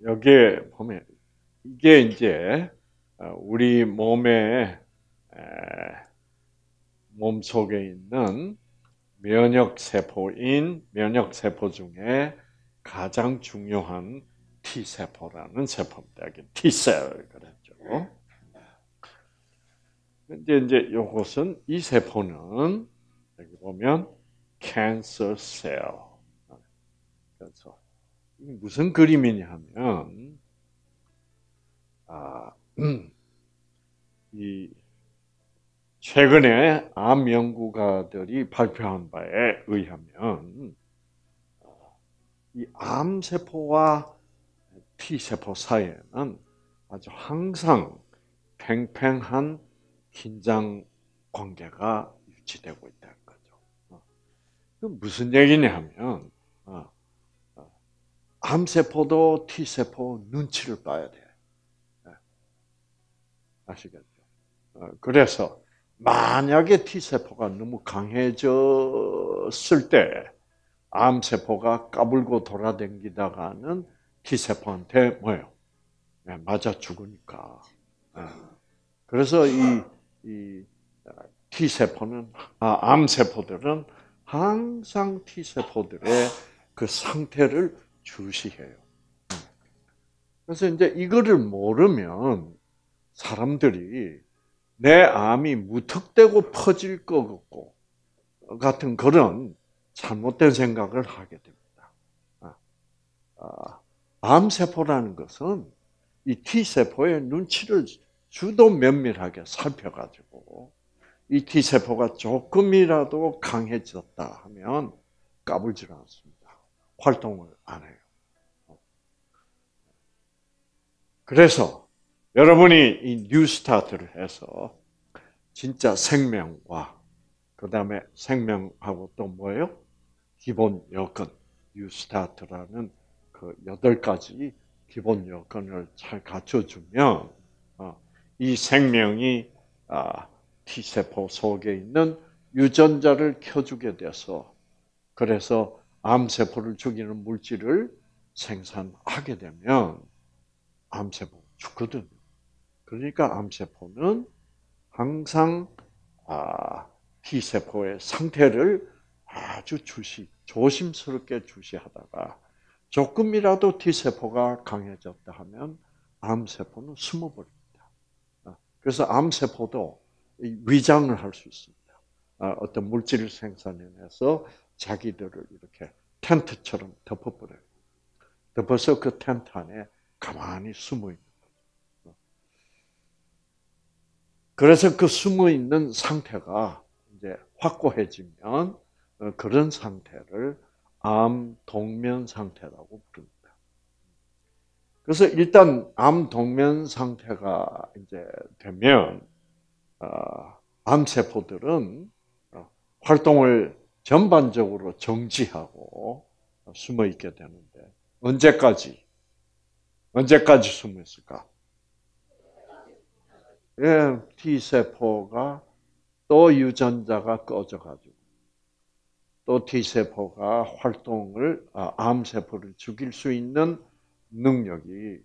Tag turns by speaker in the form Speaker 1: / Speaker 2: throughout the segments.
Speaker 1: 여기에 보면 이게 이제 우리 몸 속에 있는 면역 세포 중에 가장 중요한 T 세포라는 세포입니다. 여기 T셀 그랬죠. 근데 이제 이것은 이 세포는 여기 보면 cancer cell. 그래서 무슨 그림이냐면 이 최근에 암 연구가들이 발표한 바에 의하면 이 암세포와 T세포 사이에는 아주 항상 팽팽한 긴장 관계가 유지되고 있다는 거죠. 그 무슨 얘기냐면 암세포도 T세포 눈치를 봐야 돼. 아시겠죠? 그래서 만약에 T세포가 너무 강해졌을 때 암세포가 까불고 돌아다니다가는 T세포한테 뭐예요? 맞아 죽으니까. 그래서 이 T세포는, 암세포들은 항상 T세포들의 그 상태를 주시해요. 그래서 이제 이거를 모르면 사람들이 내 암이 무턱대고 퍼질 것 같은 그런 잘못된 생각을 하게 됩니다. 암세포라는 것은 이 T세포의 눈치를 주도 면밀하게 살펴가지고 이 T세포가 조금이라도 강해졌다 하면 까불질 않습니다. 활동을 안 해요. 그래서 여러분이 이 뉴스타트를 해서 진짜 생명과 그다음에 생명하고 또 뭐예요? 기본 여건, 뉴스타트라는 그 8가지 기본 여건을 잘 갖춰주면 이 생명이 T세포 속에 있는 유전자를 켜주게 돼서 그래서 암세포를 죽이는 물질을 생산하게 되면 암세포가 죽거든요. 그러니까 암세포는 항상 T세포의 상태를 아주 조심스럽게 주시하다가 조금이라도 T세포가 강해졌다 하면 암세포는 숨어버립니다. 그래서 암세포도 위장을 할 수 있습니다. 어떤 물질을 생산해내서 자기들을 이렇게 텐트처럼 덮어버려요. 덮어서 그 텐트 안에 가만히 숨어 있는 거죠. 그래서 그 숨어 있는 상태가 이제 확고해지면 그런 상태를 암 동면 상태라고 부릅니다. 그래서 일단 암 동면 상태가 이제 되면 암 세포들은 활동을 전반적으로 정지하고 숨어 있게 되는데 언제까지 숨어 있을까? 예, T 세포가 또 유전자가 꺼져가지고 또 T 세포가 활동을 암 세포를 죽일 수 있는 능력이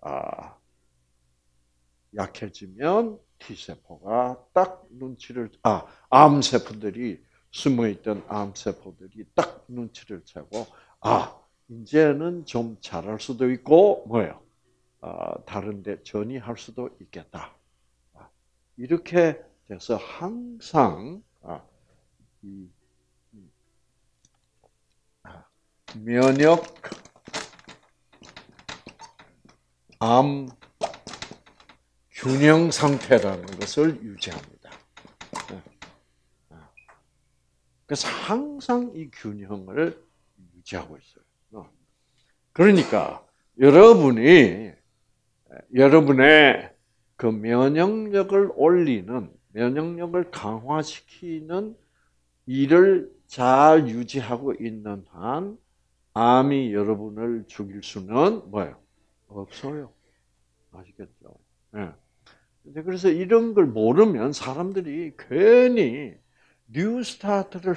Speaker 1: 약해지면 T 세포가 딱 눈치를 암 세포들이 숨어 있던 암 세포들이 딱 눈치를 채고 이제는 좀 잘할 수도 있고 뭐예요? 다른데 전이할 수도 있겠다. 이렇게 돼서 항상 이 면역 암 균형 상태라는 것을 유지합니다. 그래서 항상 이 균형을 유지하고 있어요. 그러니까 여러분의 그 면역력을 올리는, 면역력을 강화시키는 일을 잘 유지하고 있는 한 암이 여러분을 죽일 수는 뭐예요? 없어요. 아시겠죠? 네. 그래서 이런 걸 모르면 사람들이 괜히 뉴스타트를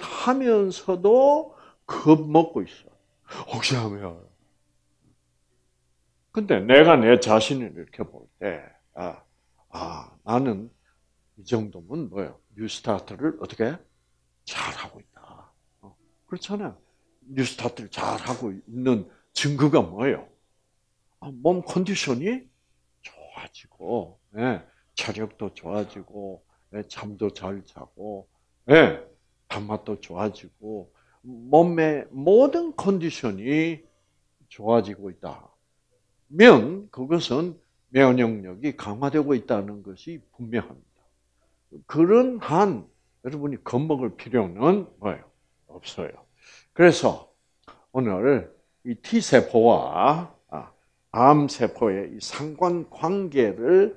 Speaker 1: 하면서도 겁먹고 있어. 혹시 하면 근데 내가 내 자신을 이렇게 볼 때, 나는 이 정도면 뭐예요? 뉴스타트를 어떻게 잘하고 있다. 그렇잖아요. 뉴스타트를 잘하고 있는 증거가 뭐예요? 몸 컨디션이 좋아지고, 예, 체력도 좋아지고, 예, 잠도 잘 자고, 예, 밥맛도 좋아지고, 몸의 모든 컨디션이 좋아지고 있다면 그것은 면역력이 강화되고 있다는 것이 분명합니다. 그런 한 여러분이 겁먹을 필요는 뭐예요? 없어요. 그래서 오늘 이 T세포와 암세포의 이 상관관계를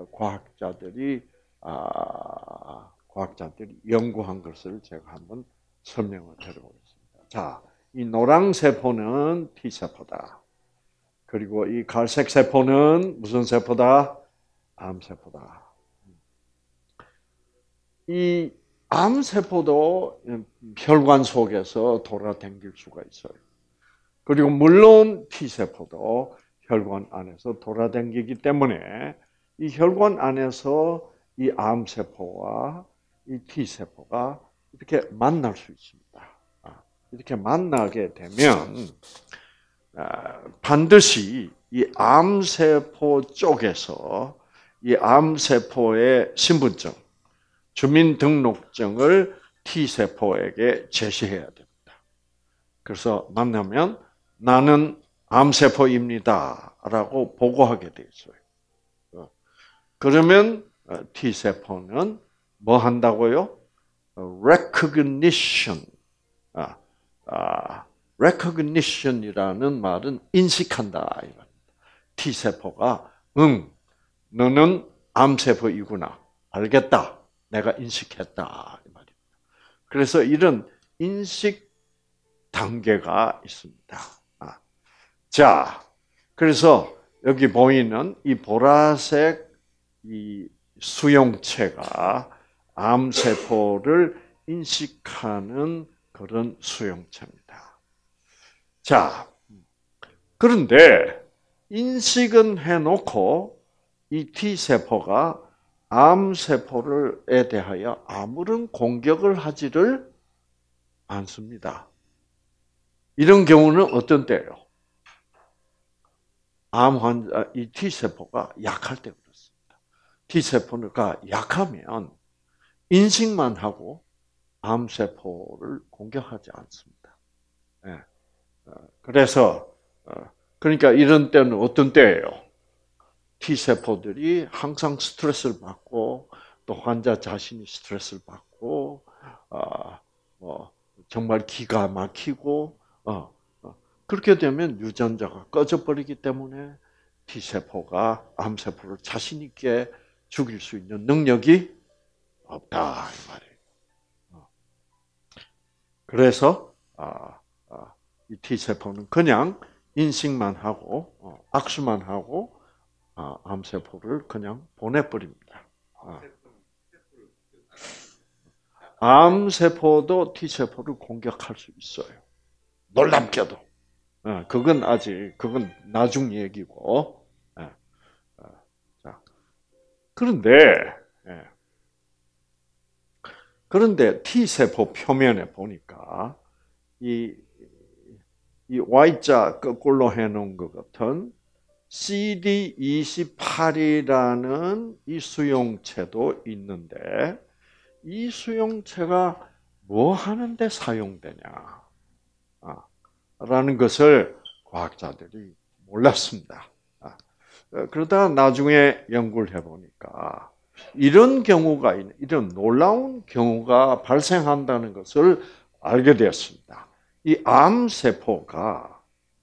Speaker 1: 과학자들이 연구한 것을 제가 한번 설명을 드려보겠습니다. 자, 이 노랑세포는 T세포다. 그리고 이 갈색 세포는 무슨 세포다? 암세포다. 이 암세포도 혈관 속에서 돌아다닐 수가 있어요. 그리고 물론 T세포도 혈관 안에서 돌아다니기 때문에 이 혈관 안에서 이 암세포와 이 T세포가 이렇게 만날 수 있습니다. 이렇게 만나게 되면 반드시 이 암세포 쪽에서 이 암세포의 신분증, 주민등록증을 T세포에게 제시해야 됩니다. 그래서 만나면 나는 암세포입니다 라고 보고하게 돼 있어요. 그러면 T세포는 뭐 한다고요? recognition. recognition이라는 말은 인식한다. T세포가 너는 암세포이구나. 알겠다. 내가 인식했다. 이 말입니다. 그래서 이런 인식 단계가 있습니다. 자, 그래서 여기 보이는 이 보라색 이 수용체가 암세포를 인식하는 그런 수용체입니다. 자, 그런데 인식은 해놓고 이 T세포가 암세포에 대하여 아무런 공격을 하지를 않습니다. 이런 경우는 어떤 때예요? 암 환자, 이 T세포가 약할 때 그렇습니다. T세포가 약하면 인식만 하고 암세포를 공격하지 않습니다. 네. 그래서, 그러니까 이런 때는 어떤 때예요? T세포들이 항상 스트레스를 받고, 또 환자 자신이 스트레스를 받고, 정말 기가 막히고, 그렇게 되면 유전자가 꺼져버리기 때문에 T세포가 암세포를 자신 있게 죽일 수 있는 능력이 없다 이 말이에요. 그래서 이 T세포는 그냥 인식만 하고 악수만 하고 암세포를 그냥 보내버립니다. 암세포도 T세포를 공격할 수 있어요. 놀랍게도. 그건 나중 얘기고. 그런데 T세포 표면에 보니까 이 Y자 거꾸로 해놓은 것 같은 CD28이라는 이 수용체도 있는데 이 수용체가 뭐 하는데 사용되냐? 라는 것을 과학자들이 몰랐습니다. 그러다가 나중에 연구를 해보니까 이런 놀라운 경우가 발생한다는 것을 알게 되었습니다. 이 암세포가,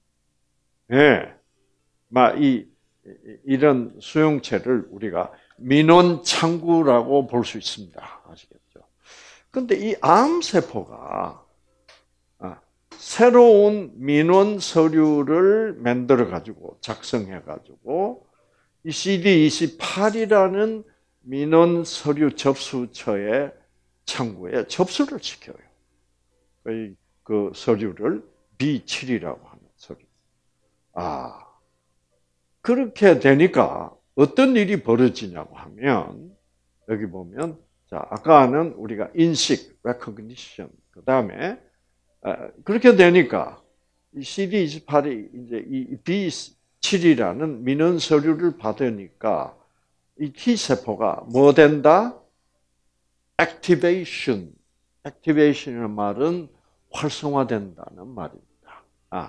Speaker 1: 이런 수용체를 우리가 민원창구라고 볼 수 있습니다. 아시겠죠? 근데 이 암세포가 새로운 민원 서류를 만들어가지고, 작성해가지고, 이 CD28이라는 민원 서류 접수처의 창구에 접수를 시켜요. 그 서류를 B7이라고 하는 서류. 그렇게 되니까 어떤 일이 벌어지냐고 하면 여기 보면 자 아까는 우리가 인식, recognition 그 다음에 그렇게 되니까 이 CD28이 이제 이 B7이라는 민원 서류를 받으니까 이 T 세포가 뭐 된다? activation. activation이라는 말은 활성화된다는 말입니다.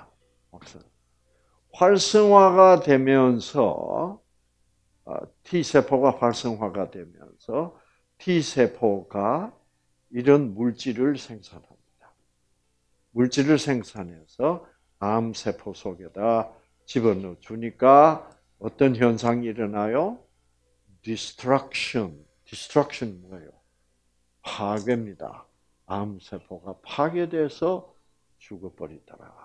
Speaker 1: 활성화가 되면서 T세포가 활성화가 되면서 T세포가 이런 물질을 생산합니다. 물질을 생산해서 암세포 속에다 집어넣어 주니까 어떤 현상이 일어나요? destruction. destruction 뭐예요? 파괴입니다. 암세포가 파괴돼서 죽어버리더라.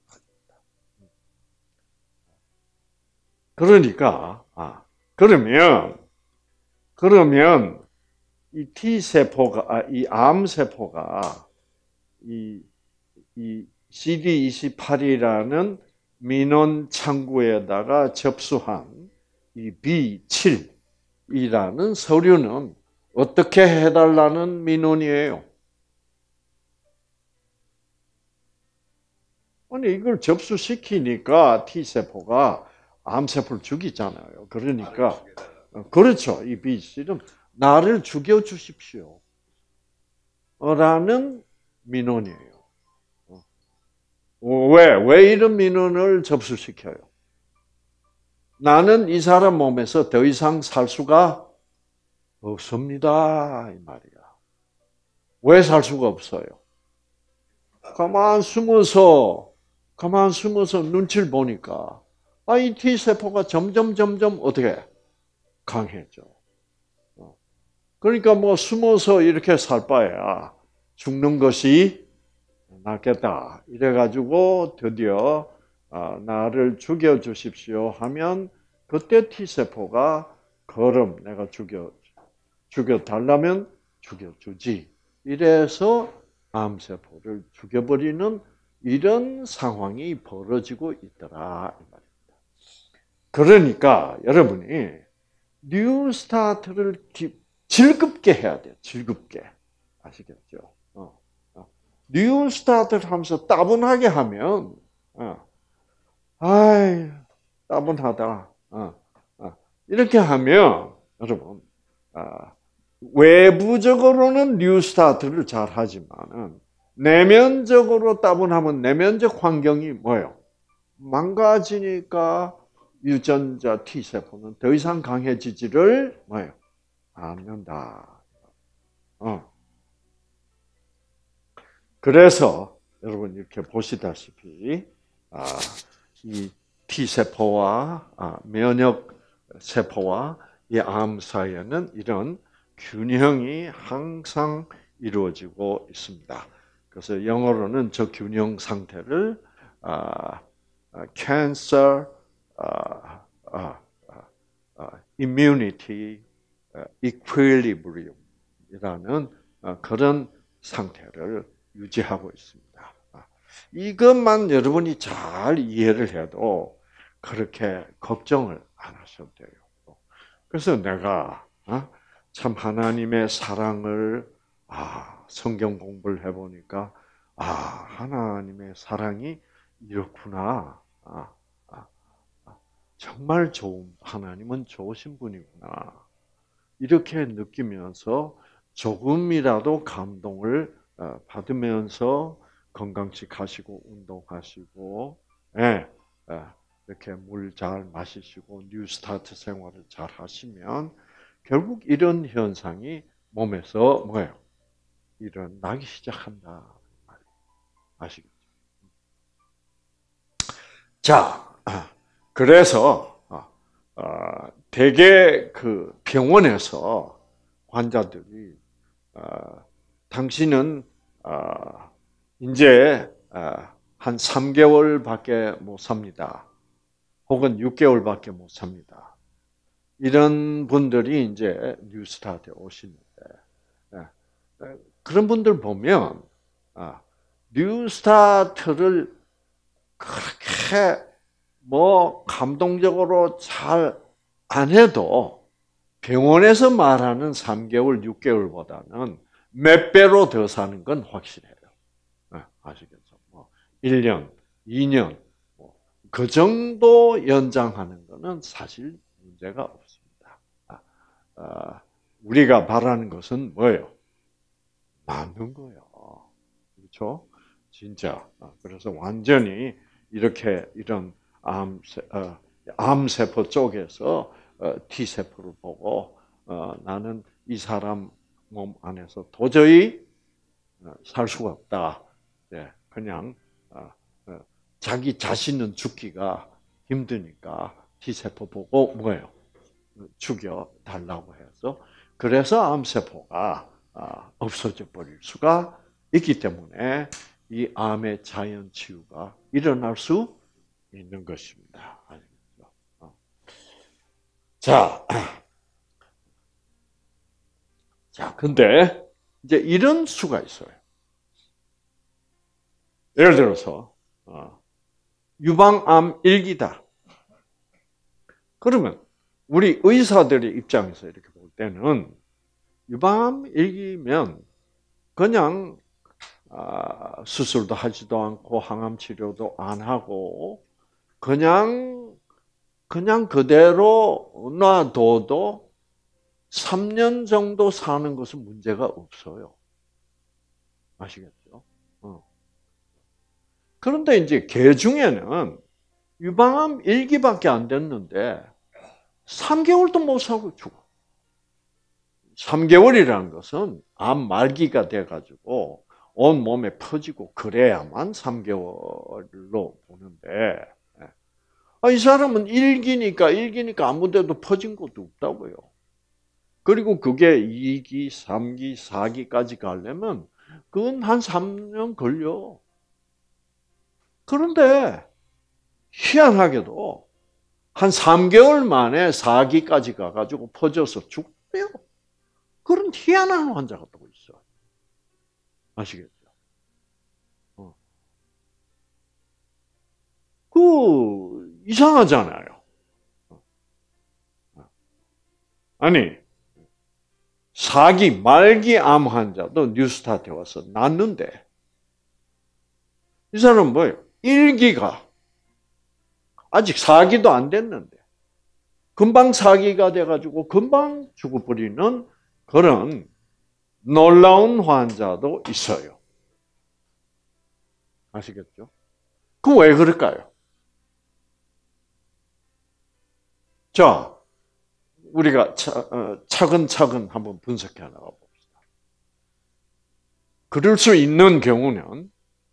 Speaker 1: 그러니까 그러면 이 T 세포가 이 암 세포가 이 CD28이라는 민원 창구에다가 접수한 이 B7이라는 서류는 어떻게 해달라는 민원이에요? 아니 이걸 접수시키니까 T 세포가 암세포를 죽이잖아요. 그러니까 그렇죠. 이 B7은 나를 죽여 주십시오. 라는 민원이에요. 왜 이런 민원을 접수시켜요? 나는 이 사람 몸에서 더 이상 살 수가 없습니다. 이 말이야. 왜 살 수가 없어요? 가만 숨어서 눈치를 보니까 이 T세포가 점점 어떻게 강해져. 그러니까 뭐 숨어서 이렇게 살 바에야 죽는 것이 낫겠다. 이래가지고 드디어 나를 죽여주십시오 하면 그때 T세포가 그럼 내가 죽여달라면 죽여주지. 이래서 암세포를 죽여버리는 이런 상황이 벌어지고 있더라. 그러니까 여러분이 뉴스타트를 즐겁게 해야 돼요. 즐겁게. 아시겠죠? 뉴스타트를 하면서 따분하게 하면 따분하다. 이렇게 하면 여러분 외부적으로는 뉴스타트를 잘 하지만은 내면적으로 따분하면 내면적 환경이 뭐예요? 망가지니까 유전자 T세포는 더 이상 강해지지를 뭐예요? 않는다. 그래서 여러분 이렇게 보시다시피 이 T세포와 면역 세포와 이 암 사이에는 이런 균형이 항상 이루어지고 있습니다. 그래서 영어로는 저 균형 상태를 cancer immunity equilibrium이라는 그런 상태를 유지하고 있습니다. 이것만 여러분이 잘 이해를 해도 그렇게 걱정을 안 하셔도 돼요. 그래서 내가 참 하나님의 사랑을 성경 공부를 해보니까 하나님의 사랑이 이렇구나. 정말 하나님은 좋으신 분이구나. 이렇게 느끼면서 조금이라도 감동을 받으면서 건강식하시고 운동하시고 이렇게 물 잘 마시시고 뉴스타트 생활을 잘 하시면 결국 이런 현상이 몸에서 뭐예요? 일어나기 시작한다. 아시겠죠? 자, 그래서 대개 그 병원에서 환자들이 당신은 이제 한 3개월밖에 못 삽니다. 혹은 6개월밖에 못 삽니다. 이런 분들이 이제 뉴스타트에 오시는데 그런 분들 보면 뉴스타트를 그렇게 뭐 감동적으로 잘 안 해도 병원에서 말하는 3개월, 6개월보다는 몇 배로 더 사는 건 확실해요. 아시겠죠? 뭐 1년, 2년, 그 정도 연장하는 것은 사실 문제가 없습니다. 우리가 바라는 것은 뭐예요? 맞는 거예요. 그렇죠? 진짜. 그래서 완전히 이렇게 이런 암세포 쪽에서 T세포를 보고 나는 이 사람 몸 안에서 도저히 살 수가 없다. 그냥 자기 자신은 죽기가 힘드니까 T세포 보고 뭐예요? 죽여 달라고 해서 그래서 암세포가 없어져 버릴 수가 있기 때문에 이 암의 자연 치유가 일어날 수 있는 것입니다. 자, 근데 이제 이런 수가 있어요. 예를 들어서 유방암 1기다. 그러면 우리 의사들의 입장에서 이렇게 볼 때는 유방암 1기면 그냥 수술도 하지도 않고 항암 치료도 안 하고 그냥 그대로 놔둬도 3년 정도 사는 것은 문제가 없어요. 아시겠죠? 그런데 이제 개 중에는 유방암 1기밖에 안 됐는데 3개월도 못 살고 죽어. 3개월이라는 것은 암 말기가 돼가지고 온 몸에 퍼지고 그래야만 3개월로 보는데 이 사람은 1기니까 아무데도 퍼진 것도 없다고요. 그리고 그게 2기, 3기, 4기까지 가려면 그건 한 3년 걸려. 그런데 희한하게도 한 3개월 만에 4기까지 가가지고 퍼져서 죽대요. 그런 희한한 환자가 또 있어. 아시겠죠? 이상하잖아요. 아니, 4기, 말기 암 환자도 뉴스타트에 와서 났는데, 이 사람은 뭐예요? 1기가, 아직 4기도 안 됐는데, 금방 4기가 돼가지고 금방 죽어버리는 그런 놀라운 환자도 있어요. 아시겠죠? 그럼 왜 그럴까요? 자, 우리가 차근차근 한번 분석해 나가 봅시다. 그럴 수 있는 경우는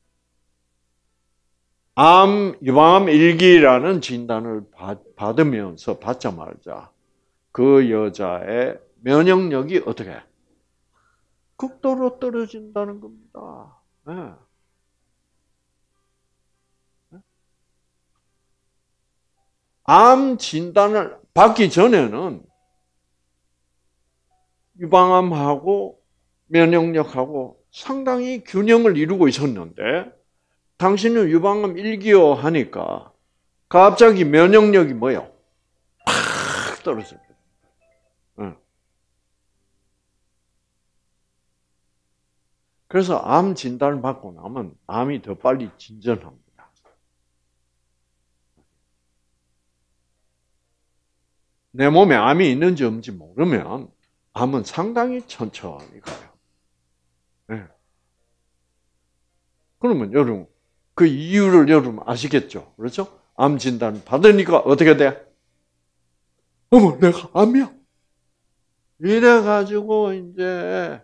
Speaker 1: 유방암 1기라는 진단을 받자마자 그 여자의 면역력이 어떻게 극도로 떨어진다는 겁니다. 네. 암 진단을 받기 전에는 유방암하고 면역력하고 상당히 균형을 이루고 있었는데 당신은 유방암 1기요 하니까 갑자기 면역력이 뭐예요? 팍 떨어져요. 그래서 암 진단을 받고 나면 암이 더 빨리 진전합니다. 내 몸에 암이 있는지 없는지 모르면 암은 상당히 천천히 가요. 네. 그러면 여러분 그 이유를 여러분 아시겠죠? 그렇죠? 암 진단 받으니까 어떻게 돼? 어머, 내가 암이야. 이래가지고 이제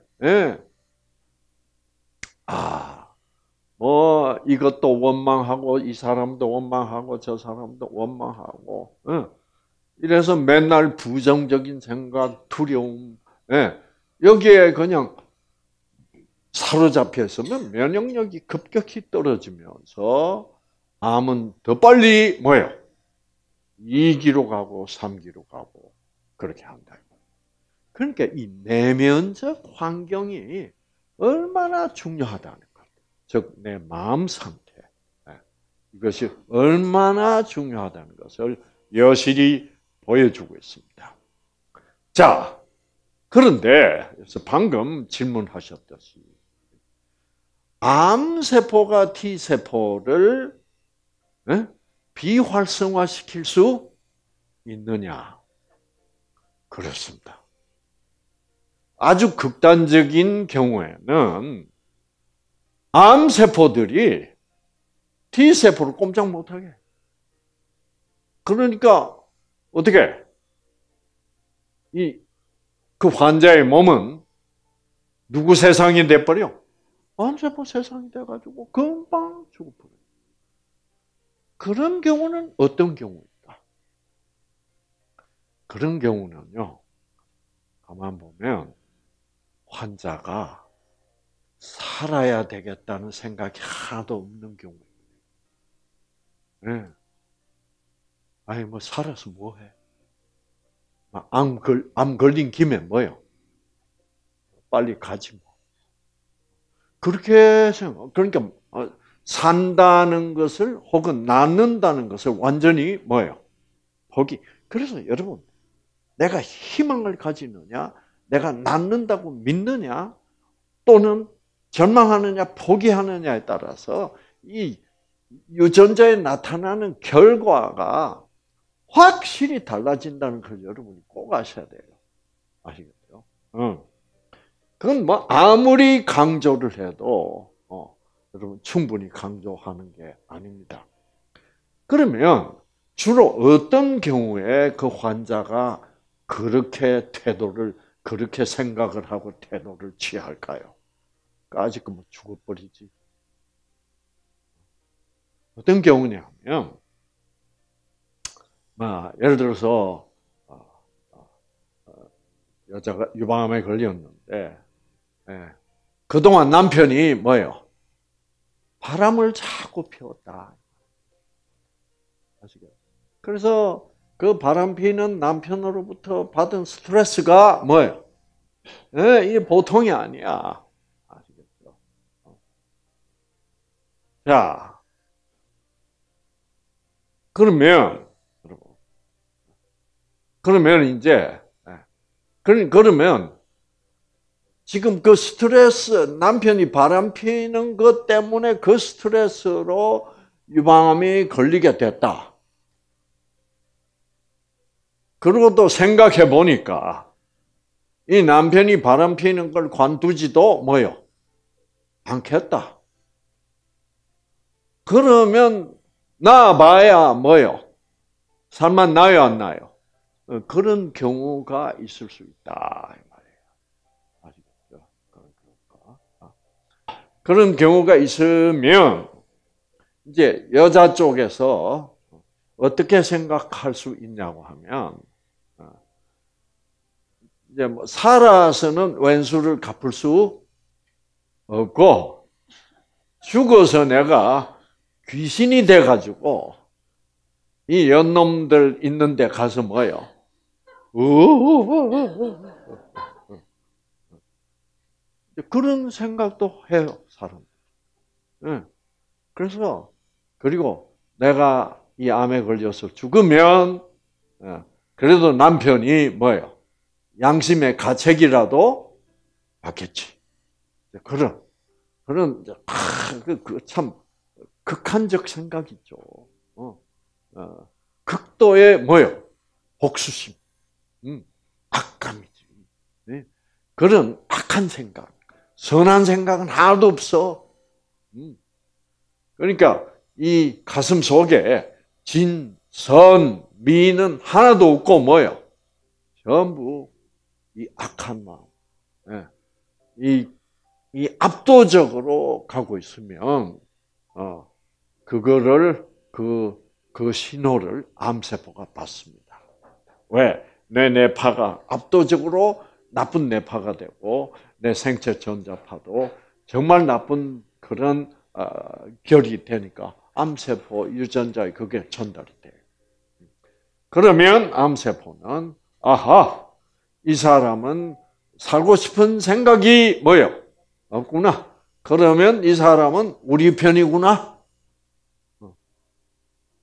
Speaker 1: 뭐 이것도 원망하고 이 사람도 원망하고 저 사람도 원망하고 이래서 맨날 부정적인 생각, 두려움 여기에 그냥 사로잡혀 있으면 면역력이 급격히 떨어지면서 암은 더 빨리 뭐예요? 2기로 가고 3기로 가고 그렇게 한다. 그러니까 이 내면적 환경이 얼마나 중요하다는 것. 즉 내 마음 상태. 이것이 얼마나 중요하다는 것을 여실히 보여주고 있습니다. 자, 그런데 방금 질문하셨듯이 암세포가 T세포를 비활성화시킬 수 있느냐? 그렇습니다. 아주 극단적인 경우에는 암세포들이 T세포를 꼼짝 못하게. 그러니까 어떻게? 그 환자의 몸은 누구 세상이 돼버려? 암세포 세상이 돼가지고 금방 죽어버려요. 그런 경우는 어떤 경우일까? 그런 경우는요, 가만 보면 환자가 살아야 되겠다는 생각이 하나도 없는 경우예요. 네. 아니, 뭐, 살아서 뭐 해? 암 걸린 김에 뭐요? 빨리 가지 뭐. 그렇게 생각, 그러니까, 산다는 것을, 혹은 낫는다는 것을 완전히 뭐예요? 그래서 여러분, 내가 희망을 가지느냐, 내가 낫는다고 믿느냐, 또는 절망하느냐, 포기하느냐에 따라서 이 유전자에 나타나는 결과가 확실히 달라진다는 걸 여러분이 꼭 아셔야 돼요. 아시겠죠? 그건 뭐 아무리 강조를 해도 여러분 충분히 강조하는 게 아닙니다. 그러면 주로 어떤 경우에 그 환자가 그렇게 그렇게 생각을 하고 태도를 취할까요? 아직 뭐 죽어버리지. 어떤 경우냐면, 예를 들어서 여자가 유방암에 걸렸는데, 그동안 남편이 뭐예요? 바람을 자꾸 피웠다. 아시겠죠? 그래서 그 바람 피는 남편으로부터 받은 스트레스가 뭐예요? 이게 보통이 아니야. 아시겠죠? 자, 그러면 이제, 그러면 지금 그 스트레스, 남편이 바람 피는 것 때문에 그 스트레스로 유방암이 걸리게 됐다. 그리고 또 생각해 보니까 이 남편이 바람 피는 걸 관두지도 뭐요? 않겠다. 그러면 나봐야 뭐요? 살만 나요, 안 나요? 그런 경우가 있을 수 있다. 이 말이에요. 아시겠죠? 그런 경우가 있으면 이제 여자 쪽에서 어떻게 생각할 수 있냐고 하면, 이제 뭐 살아서는 왼수를 갚을 수 없고, 죽어서 내가 귀신이 돼가지고 이 연놈들 있는데 가서 뭐요? 그런 생각도 해요, 사람. 그래서 그리고 내가 이 암에 걸려서 죽으면 그래도 남편이 뭐예요? 양심의 가책이라도 받겠지. 그런 참 극한적 생각이죠. 극도의 뭐요? 복수심, 악감이지. 그런 악한 생각, 선한 생각은 하나도 없어. 그러니까 이 가슴 속에 진, 선, 미는 하나도 없고 뭐요? 전부 이 악한 마음, 이 압도적으로 가고 있으면 그거를 그 신호를 암세포가 받습니다. 왜? 내 뇌파가 압도적으로 나쁜 뇌파가 되고 내 생체 전자파도 정말 나쁜 그런 결이 되니까 암세포 유전자에 그게 전달이 돼요. 그러면 암세포는 이 사람은 살고 싶은 생각이 뭐예요? 없구나. 그러면 이 사람은 우리 편이구나.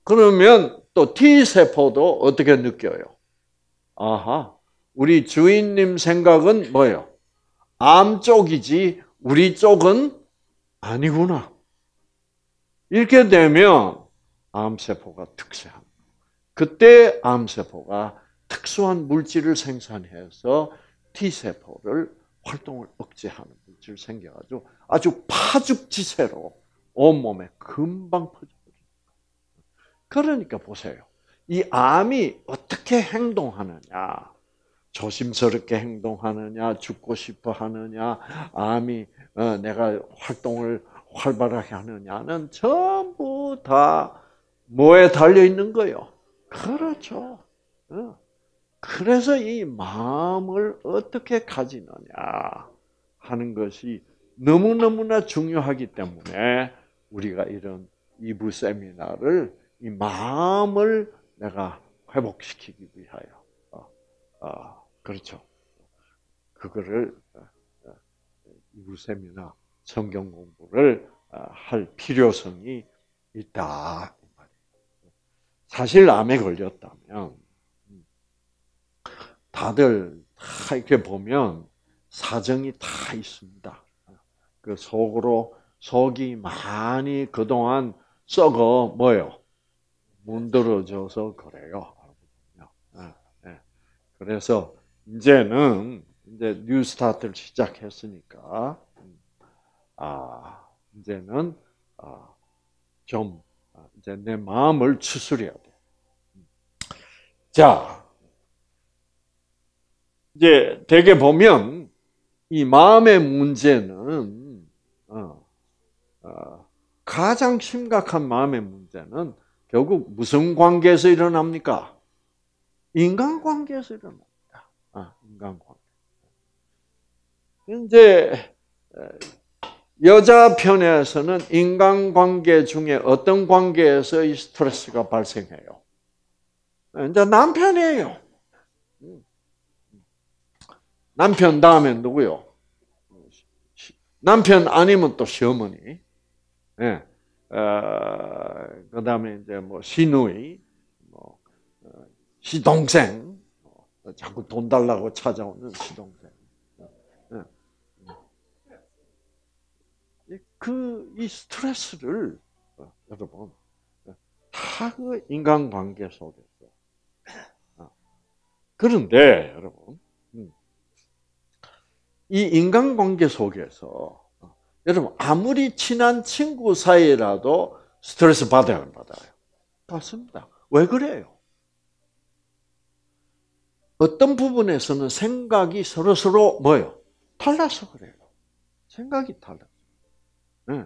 Speaker 1: 그러면 또 T세포도 어떻게 느껴요? 아하, 우리 주인님 생각은 뭐예요? 암 쪽이지 우리 쪽은 아니구나. 이렇게 되면 암세포가 특세합니다. 그때 암세포가 특수한 물질을 생산해서 T세포를 활동을 억제하는 물질을 생겨가지고 아주 파죽지세로 온몸에 금방 퍼져버립니다. 그러니까 보세요. 이 암이 어떻게 행동하느냐, 조심스럽게 행동하느냐, 죽고 싶어 하느냐, 암이 내가 활동을 활발하게 하느냐는 전부 다 뭐에 달려 있는 거예요? 그렇죠. 그래서 이 마음을 어떻게 가지느냐 하는 것이 너무너무나 중요하기 때문에 우리가 이런 2부 세미나를 이 마음을 내가 회복시키기 위하여 그렇죠. 그거를 2부 세미나 성경 공부를 할 필요성이 있다. 사실 암에 걸렸다면 다들 다 이렇게 보면 사정이 다 있습니다. 그 속이 많이 그동안 썩어 뭐요? 문드러져서 그래요. 그래서 이제는 이제 뉴 스타트를 시작했으니까 이제는 좀 이제 내 마음을 추스려야 돼. 자, 이제 되게 보면 이 마음의 문제는 가장 심각한 마음의 문제는 결국 무슨 관계에서 일어납니까? 인간관계에서 일어납니다. 인간관계. 이제 여자 편에서는 인간관계 중에 어떤 관계에서 이 스트레스가 발생해요? 이제 남편이에요. 남편 다음에 누구요? 남편 아니면 또 시어머니. 네. 그 다음에 이제 뭐 시누이, 뭐 시동생, 자꾸 돈 달라고 찾아오는 시동생. 이 스트레스를 여러분 다 그 인간관계 속에서. 그런데 여러분 이 인간관계 속에서 여러분 아무리 친한 친구 사이라도 스트레스 받아요, 안 받아요? 받습니다. 왜 그래요? 어떤 부분에서는 생각이 서로 뭐예요? 달라서 그래요. 생각이 달라서. 네.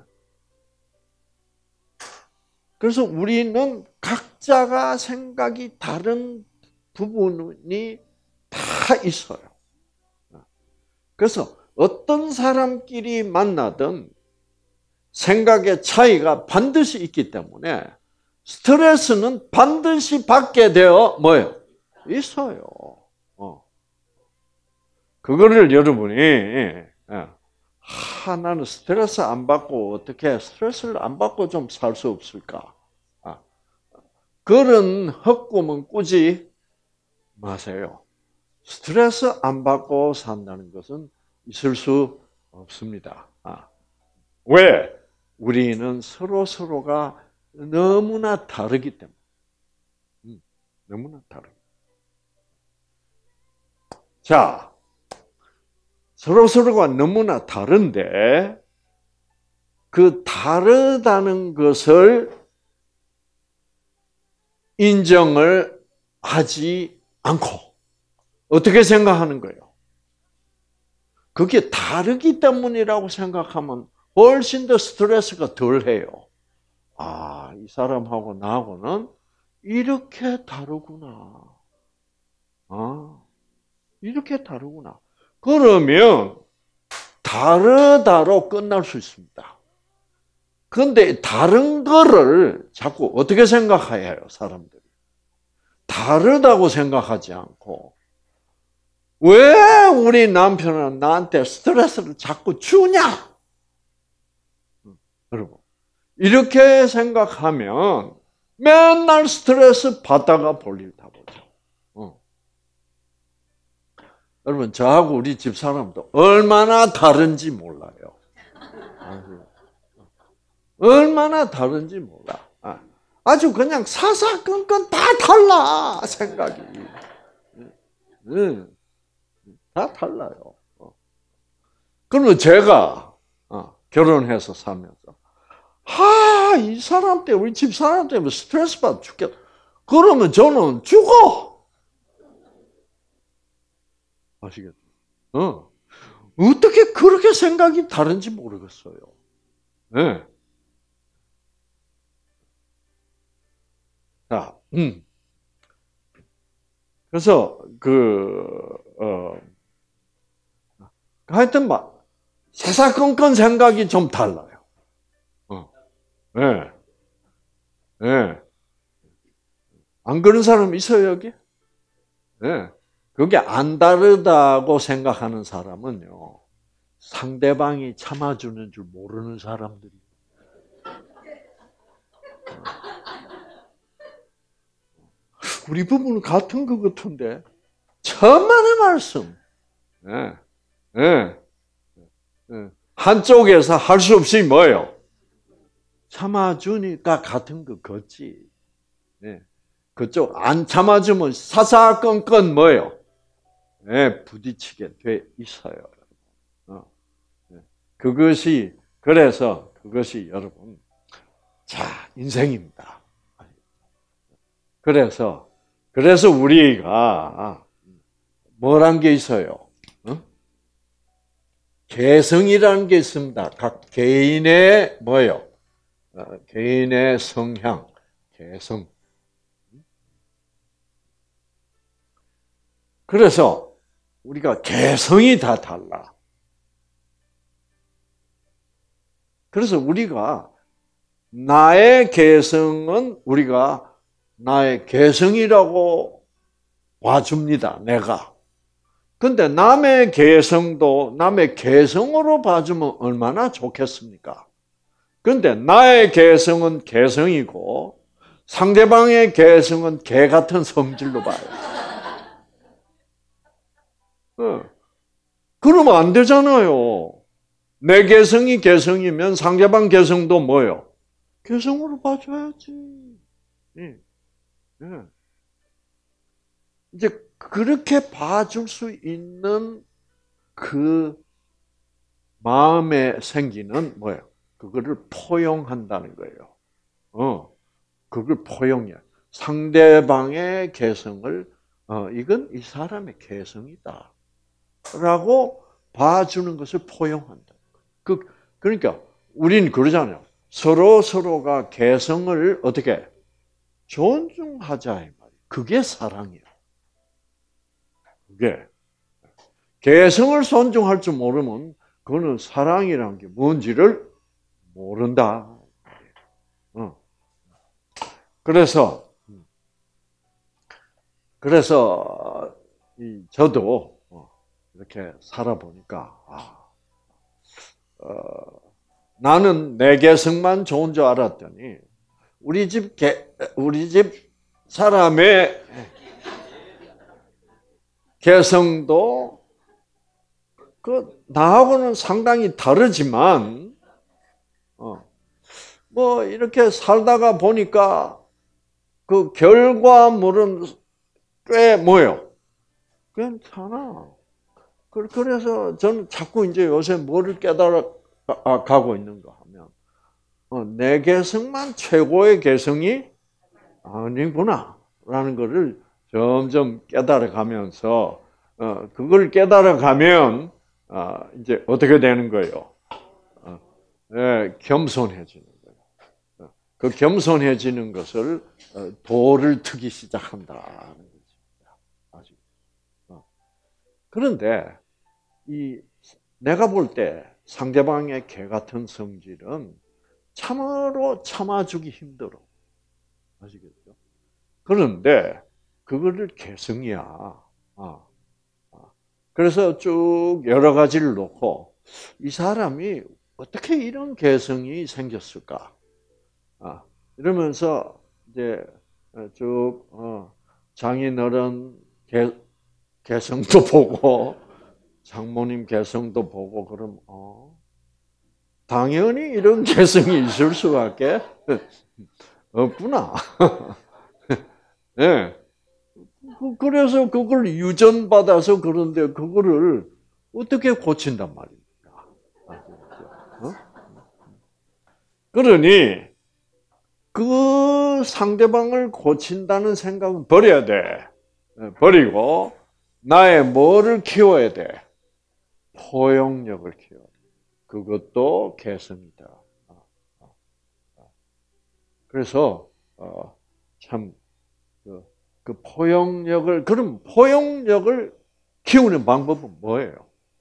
Speaker 1: 그래서 우리는 각자가 생각이 다른 부분이 다 있어요. 그래서 어떤 사람끼리 만나든 생각의 차이가 반드시 있기 때문에 스트레스는 반드시 받게 되어 뭐예요? 있어요. 그거를 여러분이 나는 스트레스 안 받고 어떻게 스트레스를 안 받고 좀 살 수 없을까? 그런 헛꿈은 꾸지 마세요. 스트레스 안 받고 산다는 것은 있을 수 없습니다. 왜? 우리는 서로가 너무나 다르기 때문에. 너무나 다르기. 자, 서로가 너무나 다른데 그 다르다는 것을 인정을 하지 않고 어떻게 생각하는 거예요? 그게 다르기 때문이라고 생각하면 훨씬 더 스트레스가 덜해요. 이 사람하고 나하고는 이렇게 다르구나. 이렇게 다르구나. 그러면 다르다로 끝날 수 있습니다. 그런데 다른 거를 자꾸 어떻게 생각해야 해요, 사람들이? 다르다고 생각하지 않고 왜 우리 남편은 나한테 스트레스를 자꾸 주냐? 여러분, 이렇게 생각하면 맨날 스트레스 받다가 볼일 다 보죠. 여러분, 저하고 우리 집사람도 얼마나 다른지 몰라요. 얼마나 다른지 몰라. 아주 그냥 사사건건 다 달라, 생각이. 다 달라요. 그러면 제가 결혼해서 살면서 이 사람 때문에, 우리 집 사람 때문에 스트레스 받아 죽겠다. 그러면 저는 죽어. 아시겠죠? 어떻게 그렇게 생각이 다른지 모르겠어요. 네. 자, 그래서 하여튼 사사건건 생각이 좀 달라요. 네, 네. 안 그런 사람 있어요 여기? 네. 그게 안 다르다고 생각하는 사람은요, 상대방이 참아주는 줄 모르는 사람들이. 우리 부부는 같은 것 같은데, 천만의 말씀. 네. 네. 네. 한쪽에서 할 수 없이 뭐예요? 참아주니까 같은 것 같지. 네. 그쪽 안 참아주면 사사건건 뭐예요? 네, 부딪히게 돼 있어요. 네. 그래서 그것이 여러분, 자, 인생입니다. 그래서 우리가 뭐란 게 있어요? 개성이라는 게 있습니다. 각 개인의 뭐예요? 개인의 성향, 개성. 그래서 우리가 개성이 다 달라. 그래서 우리가 나의 개성은 우리가 나의 개성이라고 봐줍니다. 내가. 근데 남의 개성도 남의 개성으로 봐주면 얼마나 좋겠습니까? 근데 나의 개성은 개성이고 상대방의 개성은 개 같은 성질로 봐요. 그러면 안 되잖아요. 내 개성이 개성이면 상대방 개성도 뭐예요? 개성으로 봐줘야지. 예. 예. 이제 그렇게 봐줄 수 있는 그 마음에 생기는 뭐예요? 그거를 포용한다는 거예요. 그걸 포용해. 상대방의 개성을 이건 이 사람의 개성이다. 라고 봐주는 것을 포용한다. 그러니까 우린 그러잖아요. 서로가 개성을 어떻게 존중하자 이 말이에요. 그게 사랑이에요. 그게 개성을 존중할 줄 모르면 그거는 사랑이라는 게 뭔지를 모른다. 그래서 저도 이렇게 살아보니까 나는 내 개성만 좋은 줄 알았더니 우리 집 사람의 개성도 나하고는 상당히 다르지만 뭐 이렇게 살다가 보니까 그 결과물은 꽤 뭐예요? 괜찮아. 그래서 저는 자꾸 이제 요새 뭐를 깨달아 가고 있는가 하면 내 개성만 최고의 개성이 아니구나라는 것을 점점 깨달아 가면서 그걸 깨달아 가면 이제 어떻게 되는 거예요? 겸손해지는 거예요. 그 겸손해지는 것을 도를 트기 시작한다는 거죠. 그런데 내가 볼 때 상대방의 개 같은 성질은 참으로 참아주기 힘들어. 아시겠죠? 그런데 그거를 개성이야. 그래서 쭉 여러 가지를 놓고 이 사람이 어떻게 이런 개성이 생겼을까? 이러면서 이제 쭉 장인어른 개성도 보고 장모님 개성도 보고 그럼 당연히 이런 개성이 있을 수밖에 없구나. 네. 그래서 그걸 유전받아서 그런데 그거를 어떻게 고친단 말입니까? 그러니 그 상대방을 고친다는 생각은 버려야 돼. 버리고 나의 뭐를 키워야 돼? 포용력을 키워야 돼. 그것도 개성이다. 그래서 참 그 포용력을 그럼 포용력을 키우는 방법은 뭐예요?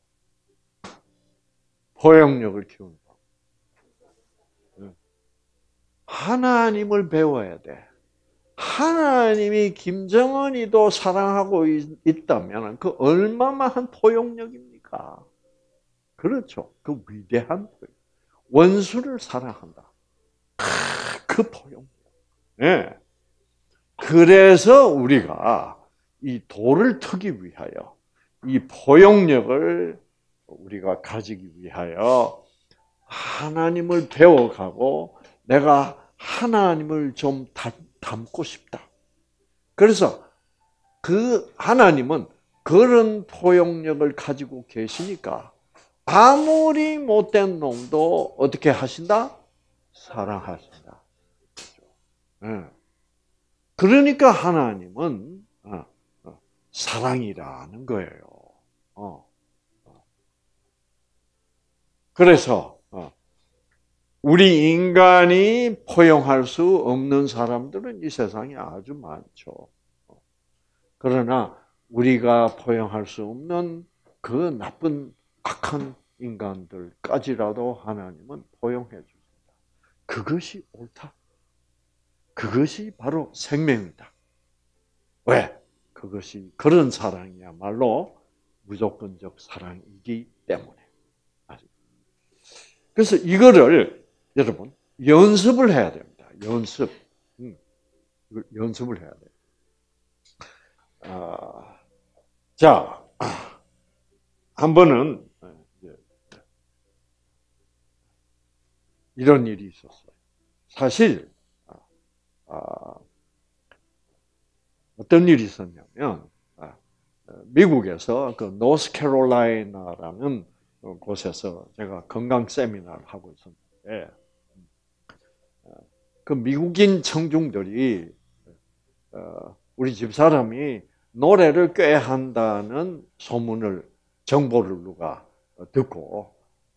Speaker 1: 포용력을 키우는 방법. 하나님을 배워야 돼. 하나님이 김정은이도 사랑하고 있다면 그 얼마만한 포용력입니까? 그렇죠. 그 위대한 포용. 원수를 사랑한다. 그 포용력. 네. 그래서 우리가 이 도를 트기 위하여 이 포용력을 우리가 가지기 위하여 하나님을 배워가고 내가 하나님을 좀 닮고 싶다. 그래서 그 하나님은 그런 포용력을 가지고 계시니까 아무리 못된 놈도 어떻게 하신다? 사랑하신다. 그렇죠? 그러니까 하나님은 사랑이라는 거예요. 그래서 우리 인간이 포용할 수 없는 사람들은 이 세상에 아주 많죠. 그러나 우리가 포용할 수 없는 그 나쁜 악한 인간들까지라도 하나님은 포용해 줍니다. 그것이 옳다. 그것이 바로 생명이다. 왜? 그것이 그런 사랑이야말로 무조건적 사랑이기 때문에. 그래서 이거를 여러분 연습을 해야 됩니다. 연습. 연습을 해야 돼요. 자, 한 번은 이런 일이 있었어요. 사실 어떤 일이 있었냐면 미국에서 그 노스캐롤라이나라는 곳에서 제가 건강 세미나를 하고 있었는데 그 미국인 청중들이 우리 집사람이 노래를 꽤 한다는 소문을 정보를 누가 듣고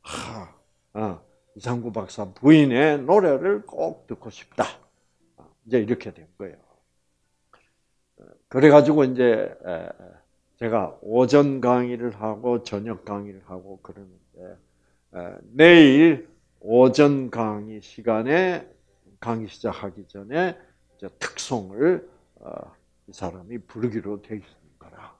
Speaker 1: 이상구 박사 부인의 노래를 꼭 듣고 싶다. 이제 이렇게 된 거예요. 그래가지고 이제 제가 오전 강의를 하고 저녁 강의를 하고 그러는데 내일 오전 강의 시간에 강의 시작하기 전에 이제 특송을 이 사람이 부르기로 돼 있는 거라.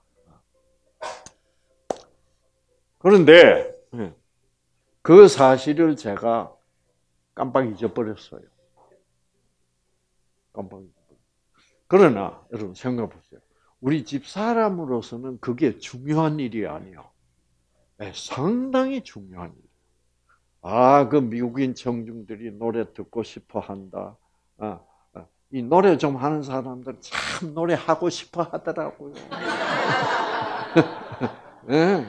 Speaker 1: 그런데 그 사실을 제가 깜빡 잊어버렸어요. 깜빡 잊어버렸어요. 그러나 여러분 생각해 보세요. 우리 집 사람으로서는 그게 중요한 일이 아니에요. 상당히 중요한 일. 그 미국인 청중들이 노래 듣고 싶어 한다. 이 노래 좀 하는 사람들 참 노래 하고 싶어 하더라고요. 네.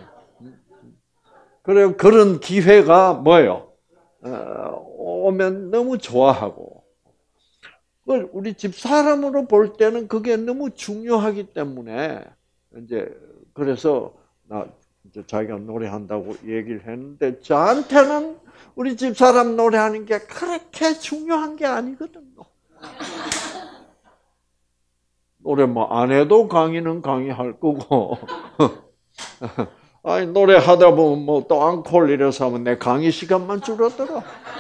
Speaker 1: 그래 그런 기회가 뭐예요? 오면 너무 좋아하고. 우리 집 사람으로 볼 때는 그게 너무 중요하기 때문에 이제 그래서 이제 자기가 노래한다고 얘기를 했는데 저한테는 우리 집 사람 노래하는 게 그렇게 중요한 게 아니거든요. 노래 뭐 안 해도 강의는 강의할 거고. 아니 노래하다 보면 뭐 또 앙콜 이래서 하면 내 강의 시간만 줄어들어.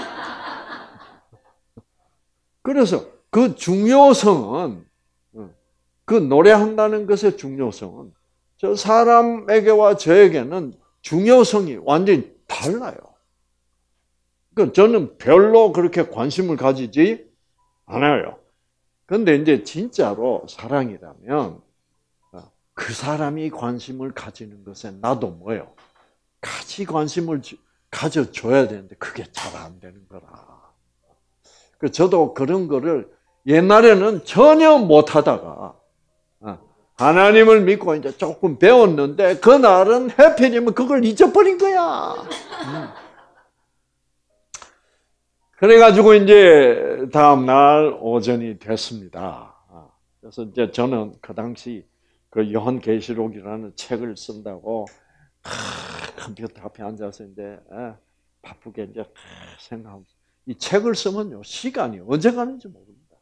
Speaker 1: 그래서 그 중요성은 그 노래한다는 것의 중요성은 저 사람에게와 저에게는 중요성이 완전히 달라요. 그러니까 저는 별로 그렇게 관심을 가지지 않아요. 근데 이제 진짜로 사랑이라면 그 사람이 관심을 가지는 것에 나도 뭐예요? 같이 관심을 가져줘야 되는데 그게 잘 안 되는 거라. 저도 그런 거를 옛날에는 전혀 못하다가 하나님을 믿고 이제 조금 배웠는데 그날은 해필이면 그걸 잊어버린 거야. 그래가지고 이제 다음 날 오전이 됐습니다. 그래서 이제 저는 그 당시 그 요한계시록이라는 책을 쓴다고 컴퓨터 앞에 앉아서 이제 바쁘게 이제 생각하고 이 책을 쓰면요 시간이 언제 가는지 모릅니다.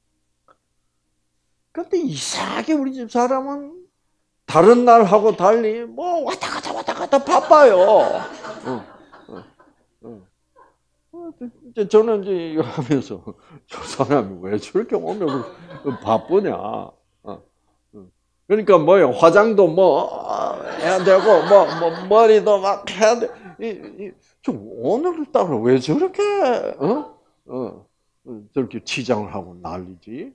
Speaker 1: 근데 이상하게 우리 집 사람은 다른 날하고 달리 뭐 왔다 갔다 바빠요. 이제 저는 이제 이거 하면서 저 사람이 왜 저렇게 오늘 바쁘냐. 그러니까 뭐요 화장도 뭐 해야 되고 뭐 머리도 막 해야 돼. 좀 오늘따라 왜 저렇게 저렇게 치장을 하고 난리지?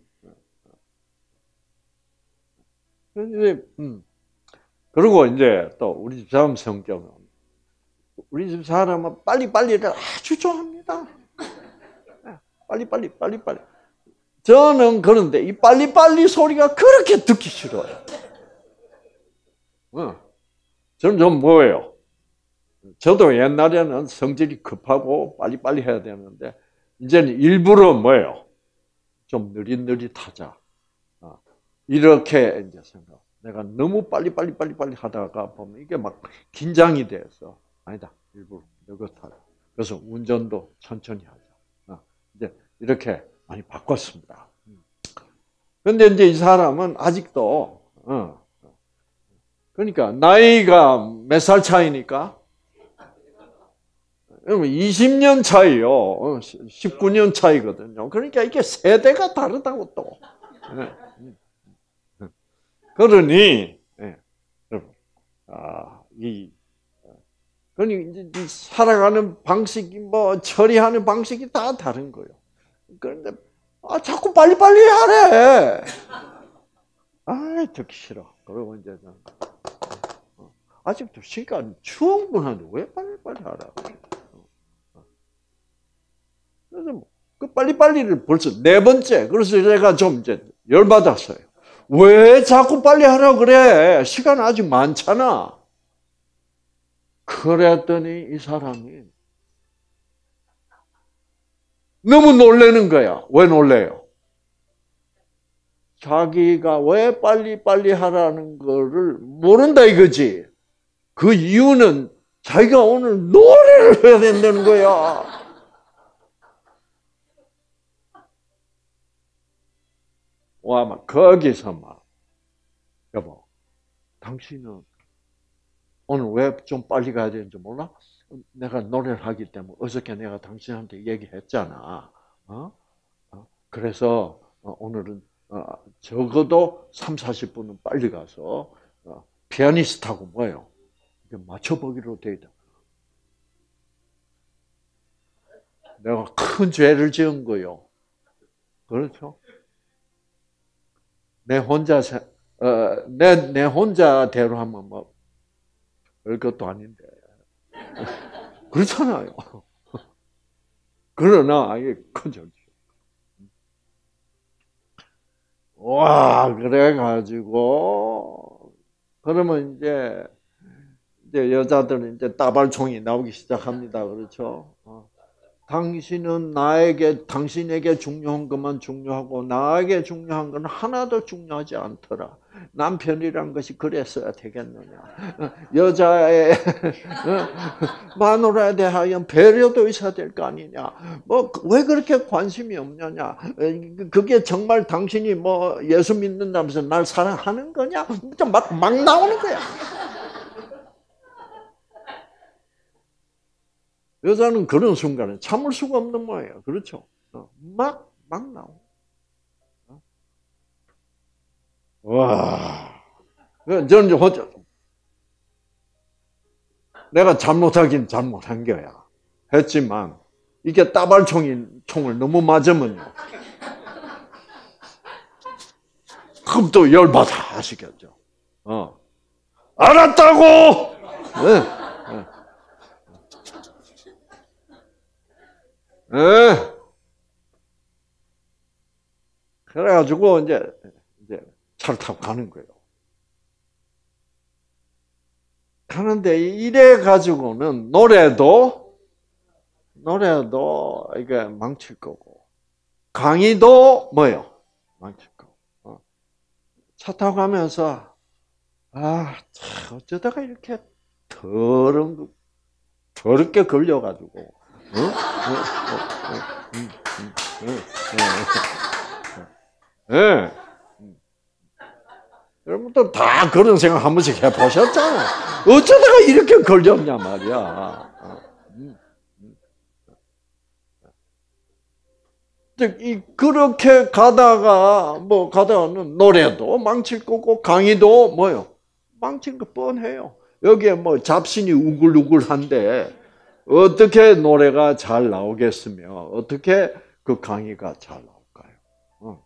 Speaker 1: 그리고 이제 또 우리 집 사람 성격은 우리 집 사람은 빨리빨리를 아주 좋아합니다. 빨리빨리. 저는 그런데 이 빨리빨리 소리가 그렇게 듣기 싫어요. 저는 좀 뭐예요? 저도 옛날에는 성질이 급하고 빨리빨리 해야 되는데 이제는 일부러 뭐예요? 좀 느릿느릿하자. 이렇게 이제 생각. 내가 너무 빨리빨리 하다가 보면 이게 막 긴장이 돼서 아니다. 일부러 느긋하다. 그래서 운전도 천천히 하자. 이제 이렇게 많이 바꿨습니다. 그런데 이제 이 사람은 아직도 그러니까 나이가 몇 살 차이니까 20년 차이요. 19년 차이거든요. 그러니까 이게 세대가 다르다고 또. 그러니 그러니 이제 살아가는 방식이 뭐 처리하는 방식이 다 다른 거예요. 그런데 자꾸 빨리빨리 하래. 듣기 싫어. 그러고 이제 아직도 시간이 충분한데 왜 빨리빨리 하라고. 그래서 그 빨리빨리를 벌써 네 번째. 그래서 제가 좀 이제 열받았어요. 왜 자꾸 빨리 하라고 그래? 시간 아직 많잖아. 그랬더니 이 사람이 너무 놀라는 거야. 왜 놀래요? 자기가 왜 빨리빨리 하라는 거를 모른다 이거지. 그 이유는 자기가 오늘 노래를 해야 된다는 거야. 와, 막 거기서 막 여보, 당신은 오늘 왜 좀 빨리 가야 되는지 몰라? 내가 노래를 하기 때문에 어저께 내가 당신한테 얘기했잖아. 그래서 오늘은 적어도 30-40분은 빨리 가서 피아니스트하고 뭐예요? 맞춰보기로 돼 있다. 내가 큰 죄를 지은 거요. 그렇죠? 내 혼자대로 하면 뭐 별것도 아닌데. 그렇잖아요. 그러나 이게 큰 죄죠. 와, 그래가지고 그러면 이제 여자들은 이제 따발총이 나오기 시작합니다. 그렇죠? 당신은 당신에게 중요한 것만 중요하고 나에게 중요한 건 하나도 중요하지 않더라. 남편이란 것이 그랬어야 되겠느냐. 여자의 마누라에 대하여 배려도 있어야 될 거 아니냐. 뭐 왜 그렇게 관심이 없느냐. 그게 정말 당신이 뭐 예수 믿는다면서 날 사랑하는 거냐. 막 나오는 거야. 여자는 그런 순간에 참을 수가 없는 거예요. 그렇죠? 막 나오. 와. 저는 혼자, 내가 잘못하긴 잘못한 거야. 했지만, 이게 총을 너무 맞으면요. 그럼 또 열받아 아시겠죠? 알았다고. 네. 네. 그래가지고 이제 차를 타고 가는 거예요. 가는데 이래 가지고는 노래도 이게 망칠 거고 강의도 뭐요? 망칠 거고. 차 타고 가면서 어쩌다가 이렇게 더럽게 걸려가지고. 예. 여러분들 다 그런 생각 한 번씩 해보셨잖아요. 어쩌다가 이렇게 걸렸냐 말이야. 그렇게 가다가는 노래도 망칠 거고, 강의도 뭐요? 망칠 거 뻔해요. 여기에 뭐 잡신이 우글우글한데, 어떻게 노래가 잘 나오겠으며, 어떻게 그 강의가 잘 나올까요?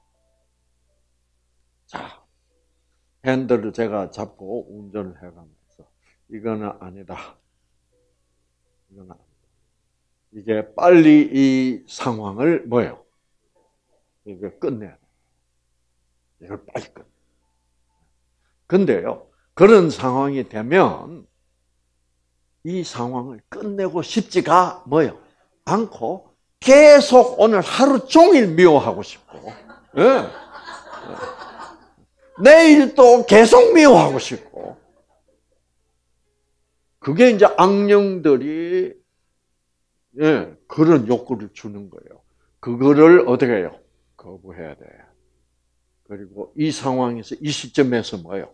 Speaker 1: 자. 핸들을 제가 잡고 운전을 해가면서 이거는 아니다. 이거는 아니다. 이게 빨리 이 상황을 뭐예요? 이걸 끝내야 돼. 이걸 빨리 끝내. 근데요, 그런 상황이 되면 이 상황을 끝내고 싶지가 뭐예요? 않고 계속 오늘 하루 종일 미워하고 싶고, 예. 내일 또 계속 미워하고 싶고. 그게 이제 악령들이 그런 욕구를 주는 거예요. 그거를 어떻게 해요? 거부해야 돼. 그리고 이 상황에서 이 시점에서 뭐예요?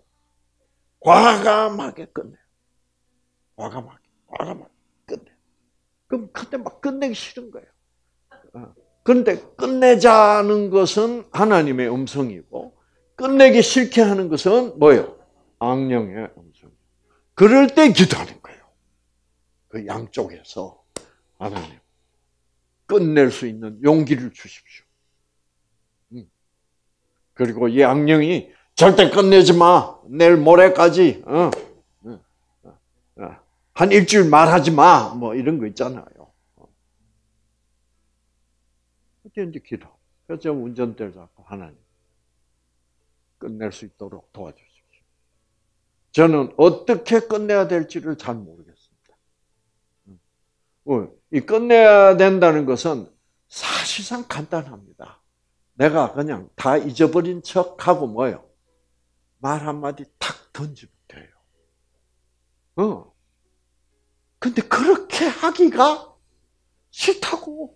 Speaker 1: 과감하게 끝내. 과감하게 끝내. 그럼 그때 막 끝내기 싫은 거예요. 그런데 끝내자는 것은 하나님의 음성이고 끝내기 싫게 하는 것은 뭐예요? 악령의 음성. 그럴 때 기도하는 거예요. 그 양쪽에서 하나님 끝낼 수 있는 용기를 주십시오. 그리고 이 악령이 절대 끝내지 마. 내일 모레까지 한 일주일 말하지 마. 뭐 이런 거 있잖아요. 그때 이제 기도. 그래서 운전대를 잡고 하나님 끝낼 수 있도록 도와주십시오. 저는 어떻게 끝내야 될지를 잘 모르겠습니다. 이 끝내야 된다는 것은 사실상 간단합니다. 내가 그냥 다 잊어버린 척하고 뭐예요? 말 한마디 탁 던지면 돼요. 근데 그렇게 하기가 싫다고.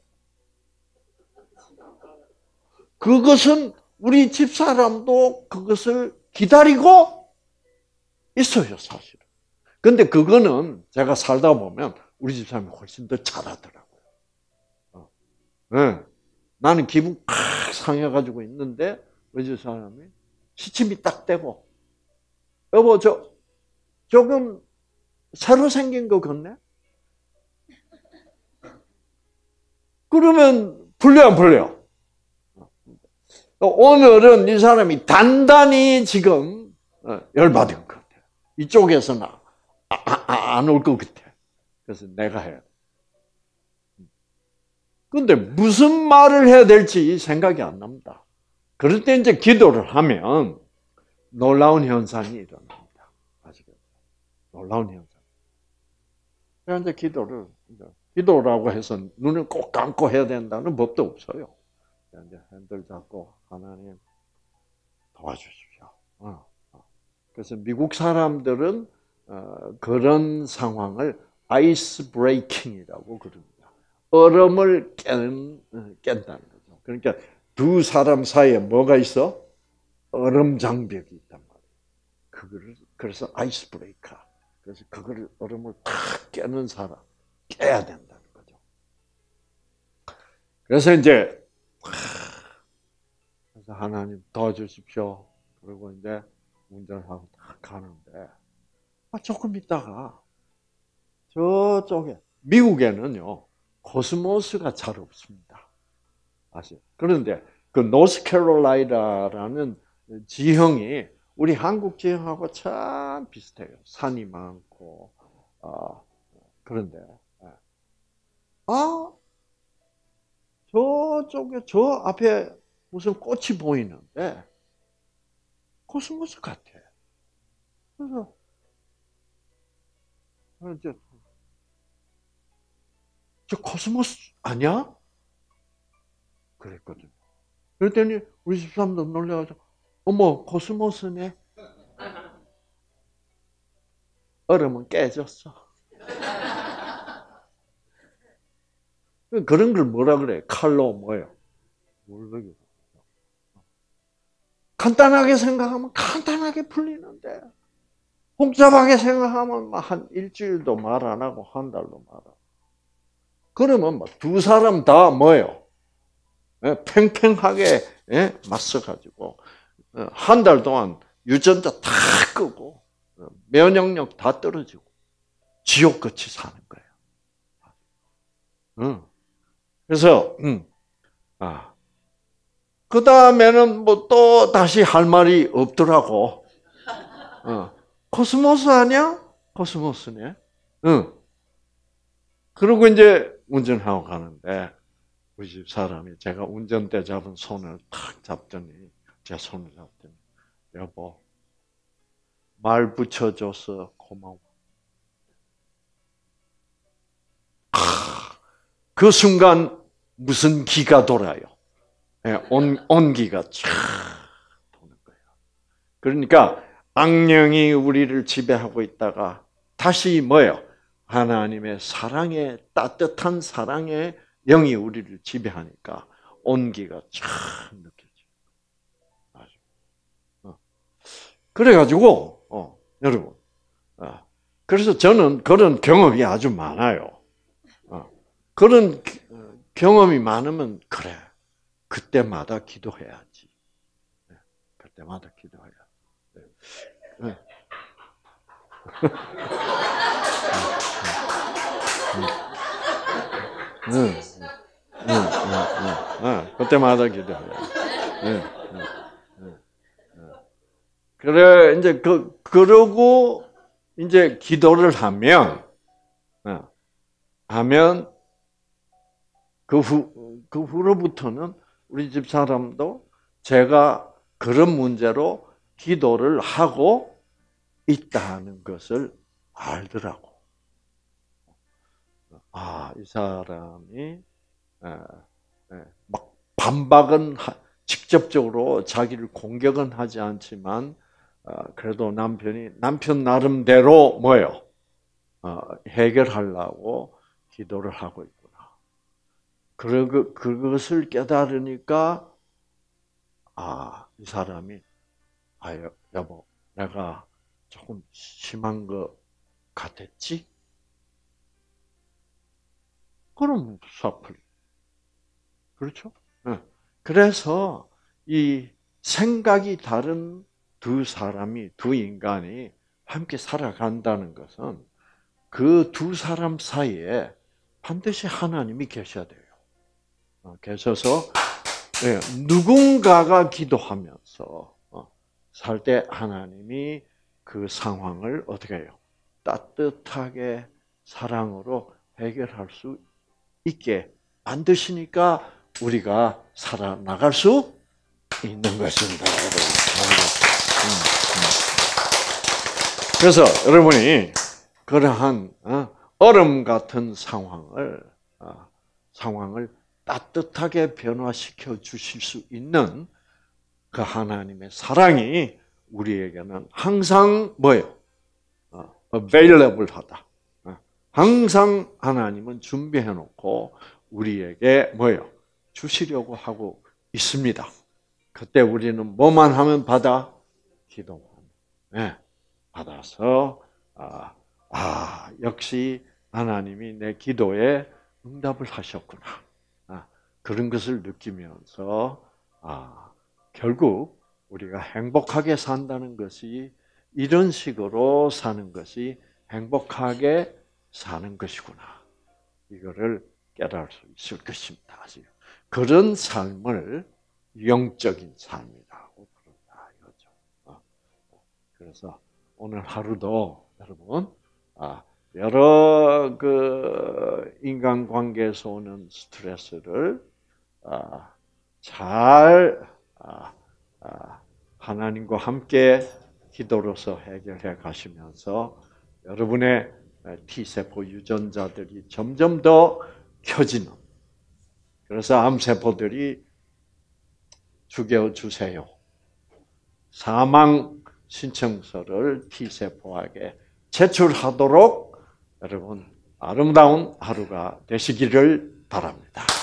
Speaker 1: 그것은 우리 집사람도 그것을 기다리고 있어요, 사실은. 근데 그거는 제가 살다 보면 우리 집사람이 훨씬 더 잘하더라고요. 네. 나는 기분 팍 상해가지고 있는데 우리 집사람이 시침이 딱 되고 여보 조금 새로 생긴 거 같네? 그러면 풀려 안 풀려? 오늘은 이 사람이 단단히 지금 열받은 것 같아요. 이쪽에서는 안 올 것 같아. 그래서 내가 해야 돼. 근데 무슨 말을 해야 될지 생각이 안 납니다. 그럴 때 이제 기도를 하면 놀라운 현상이 일어납니다. 아시겠죠? 놀라운 현상. 그래서 이제 기도라고 해서 눈을 꼭 감고 해야 된다는 법도 없어요. 이제 핸들 잡고 하나님 도와주십시오. 그래서 미국 사람들은 그런 상황을 아이스 브레이킹이라고 그럽니다. 얼음을 깬다는 거죠. 그러니까 두 사람 사이에 뭐가 있어? 얼음 장벽이 있단 말이에요. 그래서 아이스 브레이커. 그래서 그걸 얼음을 탁 깨는 사람, 깨야 된다는 거죠. 그래서 이제 그래서 하나님 도와주십시오. 그리고 이제 운전을 하고 딱 가는데 조금 있다가 저쪽에 미국에는요 코스모스가 잘 없습니다. 아시죠? 그런데 그 노스캐롤라이나라는 지형이 우리 한국 지형하고 참 비슷해요. 산이 많고, 그런데, 아, 저쪽에, 저 앞에 무슨 꽃이 보이는데, 코스모스 같아. 그래서, 이제, 저 코스모스 아니야? 그랬거든요. 그랬더니 우리 집사람도 놀래가지고, 어머, 코스모스네? 얼음은 깨졌어. 그런 걸 뭐라 그래? 칼로 뭐예요? 모르겠어. 간단하게 생각하면 간단하게 풀리는데, 복잡하게 생각하면 한 일주일도 말 안 하고 한 달도 말 안 하고. 그러면 두 사람 다 뭐예요? 팽팽하게 맞서가지고 한 달 동안 유전자 다 끄고 면역력 다 떨어지고 지옥같이 사는 거예요. 그래서 그 다음에는 뭐 또 다시 할 말이 없더라고. 코스모스 아니야? 코스모스네. 응. 그러고 이제 운전하고 가는데 우리 집 사람이 제가 운전대 잡은 손을 탁 잡더니 제 손을 잡더니 여보 말 붙여줘서 고마워. 그 순간 무슨 기가 돌아요. 온기가 쫙 도는 거예요. 그러니까 악령이 우리를 지배하고 있다가 다시 뭐예요? 하나님의 사랑의 따뜻한 사랑의 영이 우리를 지배하니까 온기가 쫙 느껴져요. 그래가지고 여러분, 그래서 저는 그런 경험이 아주 많아요. 그런 경험이 많으면 그래 그때마다 기도해야지. 그때마다 기도해야. 그때마다 기도해야. 그래 이제 그러고 이제 기도를 하면 그 후로부터는 우리 집 사람도 제가 그런 문제로 기도를 하고 있다는 것을 알더라고. 이 사람이 막 반박은 직접적으로 자기를 공격은 하지 않지만 그래도 남편 나름대로 뭐예요? 해결하려고 기도를 하고 있구나. 그것을 깨달으니까 이 사람이 여보 내가 조금 심한 것 같았지? 그럼 싹 풀려. 그렇죠? 그래서 이 생각이 다른 두 인간이 함께 살아간다는 것은 그 두 사람 사이에 반드시 하나님이 계셔야 돼요. 계셔서 누군가가 기도하면서 살 때 하나님이 그 상황을 어떻게 해요? 따뜻하게 사랑으로 해결할 수 있게 만드시니까 우리가 살아나갈 수 있는 것입니다. 그래서 여러분이 그러한 얼음 같은 상황을 따뜻하게 변화시켜 주실 수 있는 그 하나님의 사랑이 우리에게는 항상 뭐예요? available하다. 항상 하나님은 준비해 놓고 우리에게 뭐예요? 주시려고 하고 있습니다. 그때 우리는 뭐만 하면 받아? 기도만. 받아서 역시 하나님이 내 기도에 응답을 하셨구나. 그런 것을 느끼면서 결국 우리가 행복하게 산다는 것이 이런 식으로 사는 것이 행복하게 사는 것이구나. 이거를 깨달을 수 있을 것입니다. 그런 삶을 영적인 삶이라고 부른다. 그래서 오늘 하루도 여러분 여러 인간관계에서 오는 스트레스를 잘 하나님과 함께 기도로서 해결해 가시면서 여러분의 T세포 유전자들이 점점 더 켜지는, 그래서 암세포들이 죽여주세요, 사망 신청서를 T세포에게 제출하도록 여러분 아름다운 하루가 되시기를 바랍니다.